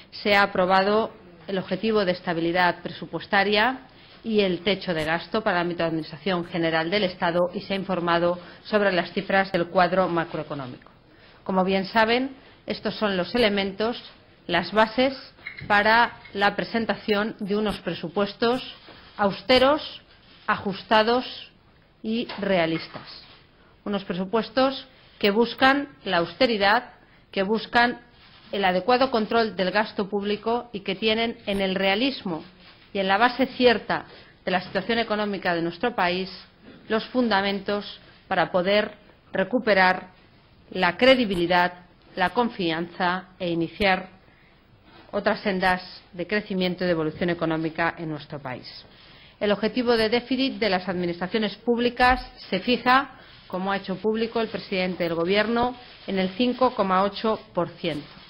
se ha aprobado el objetivo de estabilidad presupuestaria y el techo de gasto para el ámbito de Administración General del Estado y se ha informado sobre las cifras del cuadro macroeconómico. Como bien saben, estos son los elementos, las bases para la presentación de unos presupuestos austeros, ajustados y realistas. Unos presupuestos que buscan la austeridad, que buscan el adecuado control del gasto público y que tienen en el realismo y en la base cierta de la situación económica de nuestro país los fundamentos para poder recuperar la credibilidad, la confianza e iniciar otras sendas de crecimiento y de evolución económica en nuestro país. El objetivo de déficit de las administraciones públicas se fija, como ha hecho público el presidente del Gobierno, en el 5,8%.